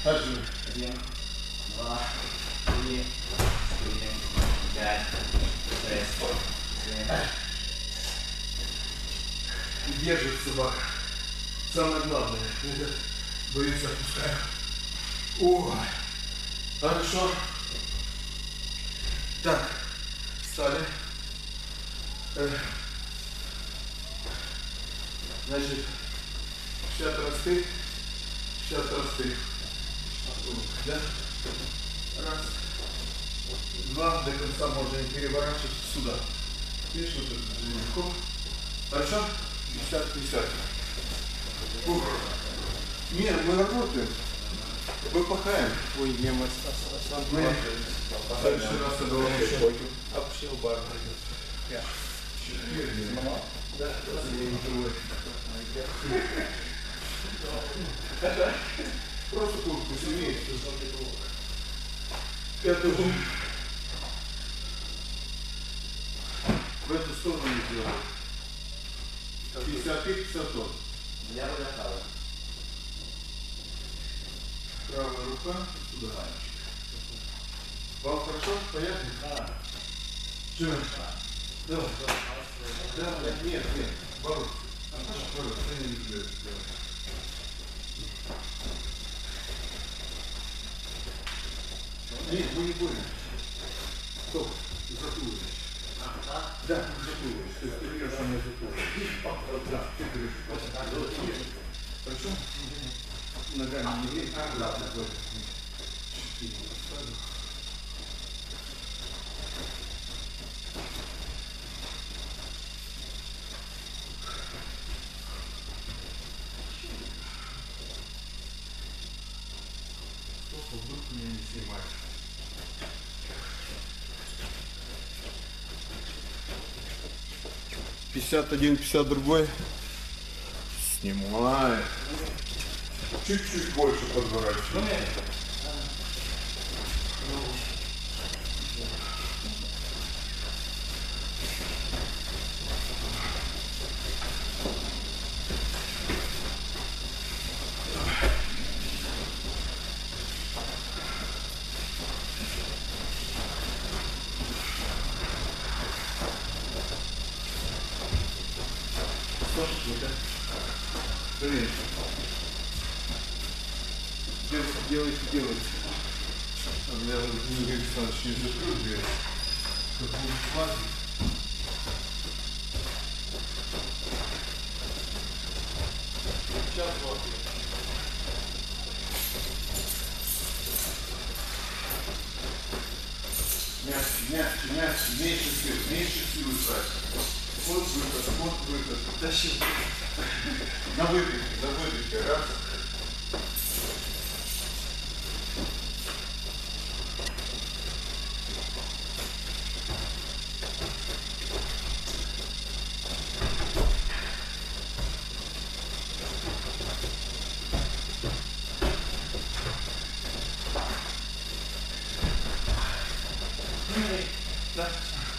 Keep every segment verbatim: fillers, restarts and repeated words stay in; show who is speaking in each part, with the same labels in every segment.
Speaker 1: Отжимай.
Speaker 2: Один, два, три, четыре, пять, шесть, семь.
Speaker 1: Держит собака. Самое главное. Боюсь, отпускаю. О, хорошо. Так, встали. Значит, шестьдесят раз ты, шестьдесят раз ты. Да? Раз. Два. До конца можно не переворачивать сюда. Видишь, вот это легко. Хорошо? пятьдесят пятьдесят. Ух. Нет, мы работаем. Мы пахаем.
Speaker 3: Ой, не, мы сам
Speaker 1: Мы в следующий раз это вообще.
Speaker 3: обшил бар.
Speaker 1: Да, просто куртку сильнее. Это же в эту сторону не делаю. пятьдесят пять пятьдесят тонн.
Speaker 2: Я буду правый.
Speaker 1: Правая рука сюда. Вам хорошо? Понятно?
Speaker 2: Да.
Speaker 1: Что? Давай. Да, нет, нет. Бороться. Бороться. Я не люблю это делать. Нет, мы не будем. Стоп. Заплываешь.
Speaker 2: Да?
Speaker 1: Да, заплываешь. То есть ты видишь, что не заплываешь. Да, ты говоришь. Хорошо? Ногами не верь. Да, да. Вдруг меня не снимать. пятьдесят один, пятьдесят другой. Снимай. Чуть-чуть больше подворачивай. Блин. Делайте, делайте. У меня Игорь Александрович не закрыл дверь. Как будет смазать. Сейчас вот. Мягче, мягче, мягче, меньше сил, меньше силы ставь. Вот выход, вот выход. Тащи. На выдохе, на выдохе. Раз. Да.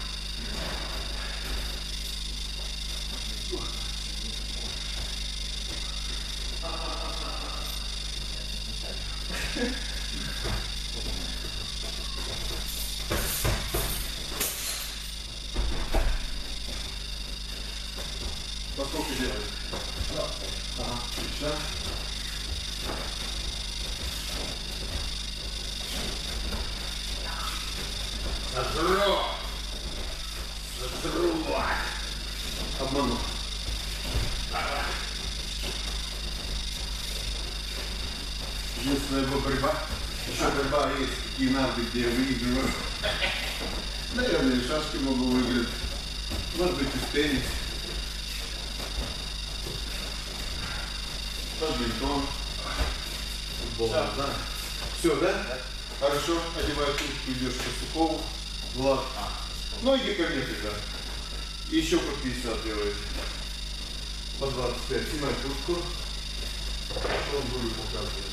Speaker 1: Поскольку делаешь? Да. Ага, отлично. Разрыв! Разрывать! Обманул. Единственная его борьба. Еще борьба есть, такие нарды, где я выигрываю. Наверное, и шашки могу выиграть. Может быть, и в теннис. Бадминтон. Футбол. Да. Да. Все, да? Да? Хорошо. Одевай трубку, идешь по Сухову. Влад. А, ну иди ко мне тогда. Еще по пятьдесят делает. По двадцать пять. Снимай трубку. Он будет показывать.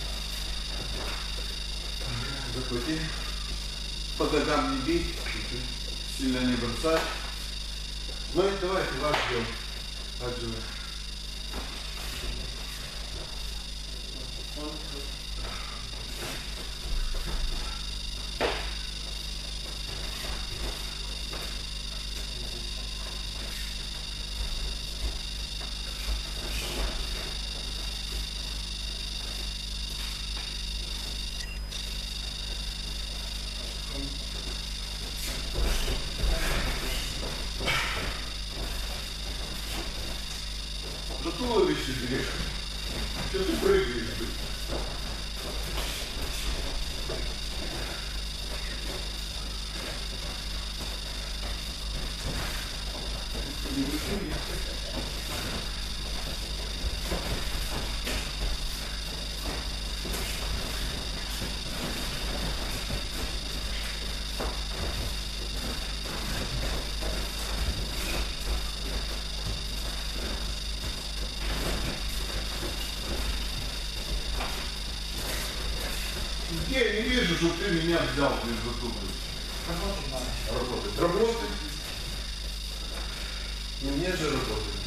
Speaker 1: Захвати. По ногам не бей. Сильно не бросай. Ну и давайте ваш делаем. Отжимай. Я не вижу, что ты меня взял без затупы.
Speaker 2: Работать надо.
Speaker 1: Работать. Работать. Не мне же работать.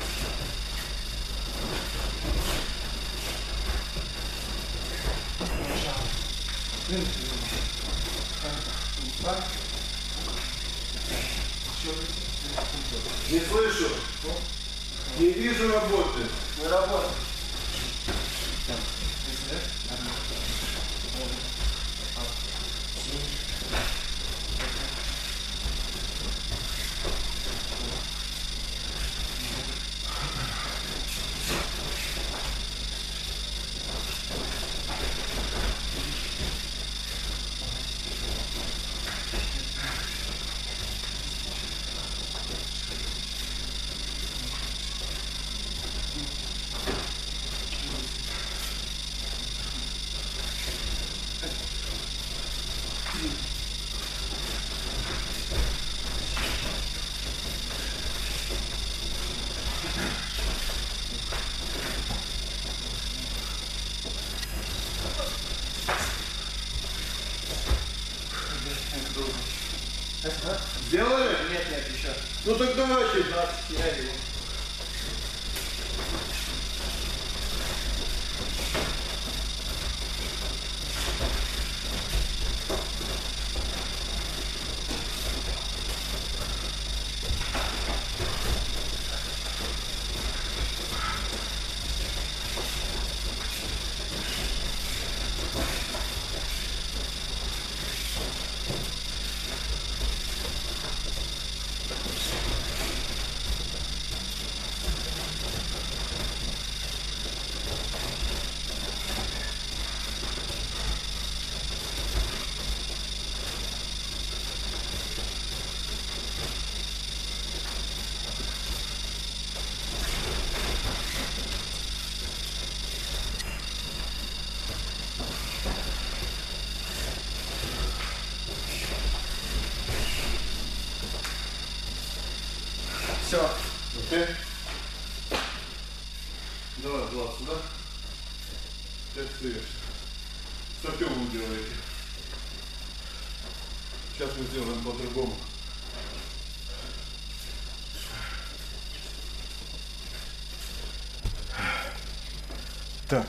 Speaker 1: Не слышу. Не вижу работы.
Speaker 2: Мы работаем.
Speaker 1: Сделали?
Speaker 3: Нет, нет, еще.
Speaker 1: Ну так давайте.
Speaker 3: двадцать я его.
Speaker 2: Все.
Speaker 1: Окей. Давай, Влад, сюда. Как стоишь? С Артемом делаете. Сейчас мы сделаем по-другому. Так.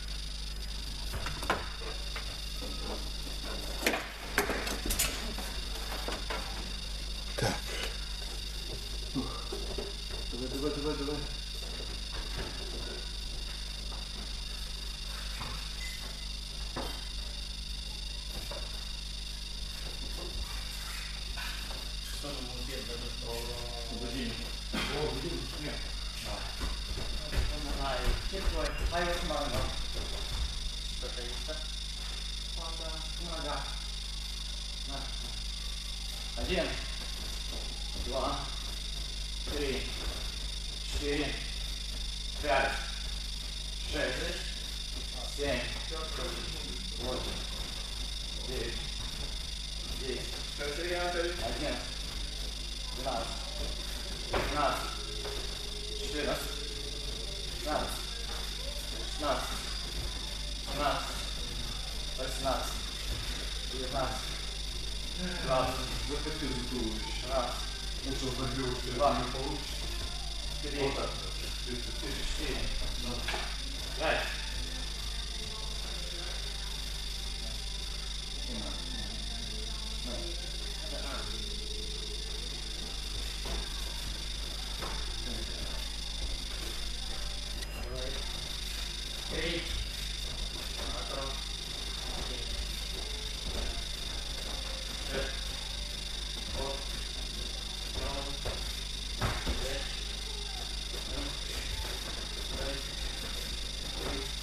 Speaker 1: Так. Давай, давай, давай, давай.
Speaker 3: Будильник.
Speaker 1: О, будильник. Нет.
Speaker 2: Ай, тепло. Ай, вот мама. Что-то есть, да? Папа, нога. На. Один. Два. Три. Четыре. Пять. Шесть. Семь. Восемь. Девять. Десять. Один. Двенадцать. Тринадцать. Четырнадцать. Пятнадцать. Шестнадцать. Семнадцать. Восемнадцать. Девятнадцать. Двадцать.
Speaker 1: Захотел затуловище.
Speaker 2: Тринадцать.
Speaker 1: Ну что, заберу, что
Speaker 2: Два.
Speaker 1: не получится.
Speaker 2: Три.
Speaker 1: Вот так. тридцать семь.
Speaker 2: Четыре. Пять. Три. Шесть. Вот. Пять. Шесть. Семь.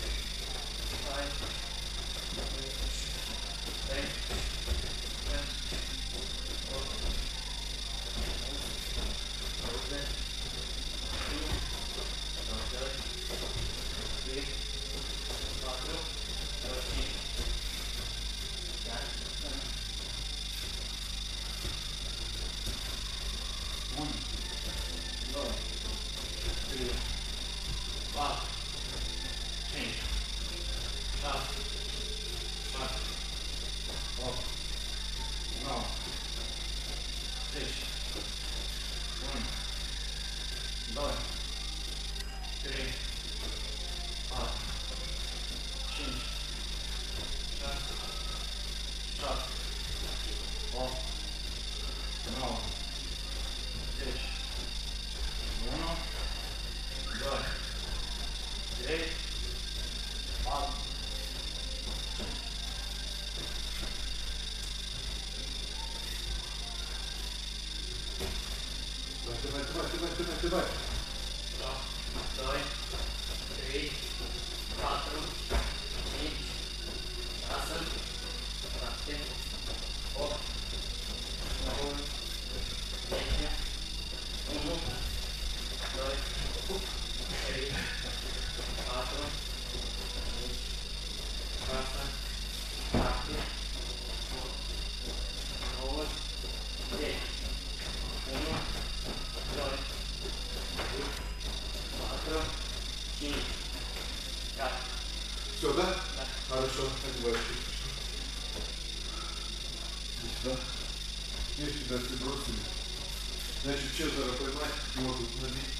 Speaker 1: давай.
Speaker 2: Doi, trei, quattro, cinci, șase, șapte, opt, nouă, zece, unu, doi, trei, patru, cinci, șase, șapte, opt, nouă, zece, unu, doi, trei, patru, cinci, șapte.
Speaker 1: Все, да?
Speaker 2: Да.
Speaker 1: Хорошо, одевай курточку. Иди сюда. Видишь, тебя все бросили. Значит, Чезаро поймать, его тут набить.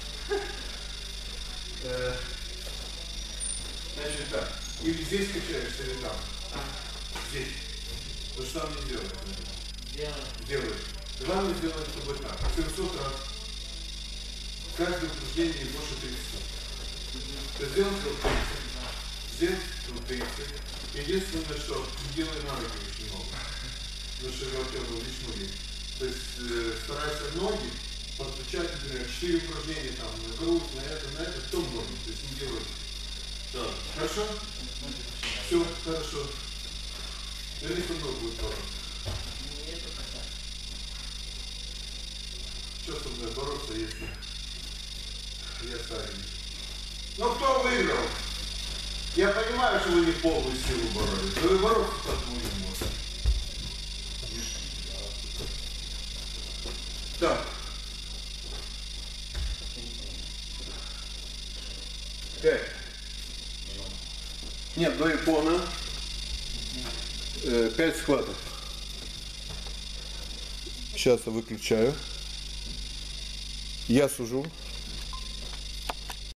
Speaker 1: Э, Значит, так. Или здесь качаешься, или там. Здесь. То что там не делаешь.
Speaker 2: Делаем.
Speaker 1: Делаешь. Главное сделать с тобой так. семьсот раз. Каждое упражнение больше тридцать. Ты сделал тридцать. Здесь тридцать. Единственное, что не делай на руки очень много. Потому что я у тебя был лишь ноги. То есть э, старайся ноги подключать, например, четыре упражнения там на грудь, на это, на это, то ноги. То есть не делай. Да. Хорошо? Все, хорошо. Вернись со мной будет бороться.
Speaker 2: Нету кота.
Speaker 1: Что со мной бороться, если я старенький? Ну кто выиграл? Я понимаю, что вы не полную силу боролись, но вы бороться так не можете. Так. Пять. Нет, до икона. Э, пять схватов. Сейчас я выключаю. Я сужу.